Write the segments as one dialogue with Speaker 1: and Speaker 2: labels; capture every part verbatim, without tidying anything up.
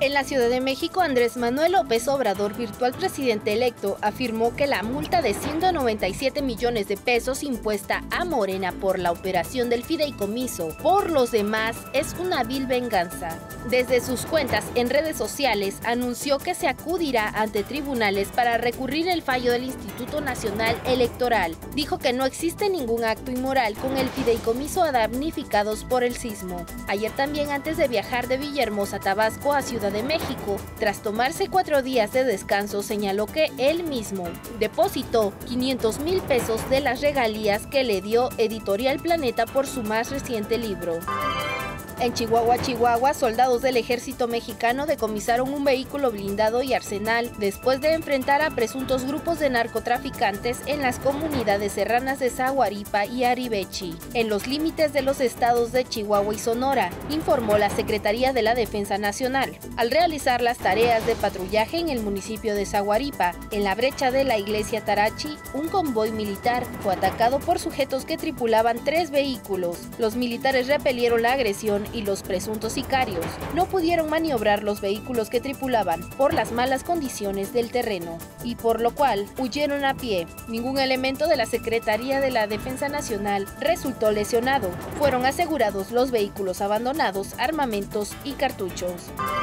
Speaker 1: En la Ciudad de México, Andrés Manuel López Obrador, virtual presidente electo, afirmó que la multa de ciento noventa y siete millones de pesos impuesta a Morena por la operación del fideicomiso por los demás es una vil venganza. Desde sus cuentas en redes sociales, anunció que se acudirá ante tribunales para recurrir el fallo del Instituto Nacional Electoral. Dijo que no existe ningún acto inmoral con el fideicomiso a damnificados por el sismo. Ayer también, antes de viajar de Villahermosa, Tabasco, a Ciudad de México, tras tomarse cuatro días de descanso, señaló que él mismo depositó quinientos mil pesos de las regalías que le dio Editorial Planeta por su más reciente libro. En Chihuahua, Chihuahua, soldados del ejército mexicano decomisaron un vehículo blindado y arsenal después de enfrentar a presuntos grupos de narcotraficantes en las comunidades serranas de Zaguaripa y Aribechi, en los límites de los estados de Chihuahua y Sonora, informó la Secretaría de la Defensa Nacional. Al realizar las tareas de patrullaje en el municipio de Zaguaripa, en la brecha de la iglesia Tarachi, un convoy militar fue atacado por sujetos que tripulaban tres vehículos. Los militares repelieron la agresión y los presuntos sicarios no pudieron maniobrar los vehículos que tripulaban por las malas condiciones del terreno, y por lo cual huyeron a pie. Ningún elemento de la Secretaría de la Defensa Nacional resultó lesionado. Fueron asegurados los vehículos abandonados, armamentos y cartuchos.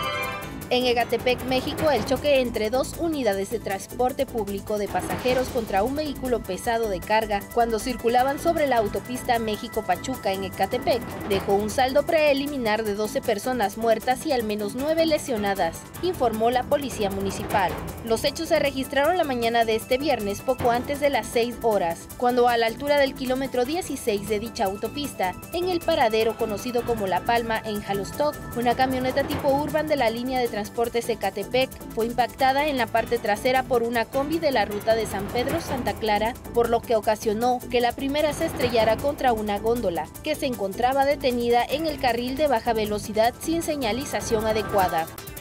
Speaker 1: En Ecatepec, México, el choque entre dos unidades de transporte público de pasajeros contra un vehículo pesado de carga cuando circulaban sobre la autopista México-Pachuca en Ecatepec dejó un saldo preliminar de doce personas muertas y al menos nueve lesionadas, informó la policía municipal. Los hechos se registraron la mañana de este viernes, poco antes de las seis horas, cuando a la altura del kilómetro dieciséis de dicha autopista, en el paradero conocido como La Palma en Jalostoc, una camioneta tipo Urban de la línea de transporte Transportes Ecatepec fue impactada en la parte trasera por una combi de la ruta de San Pedro-Santa Clara, por lo que ocasionó que la primera se estrellara contra una góndola, que se encontraba detenida en el carril de baja velocidad sin señalización adecuada.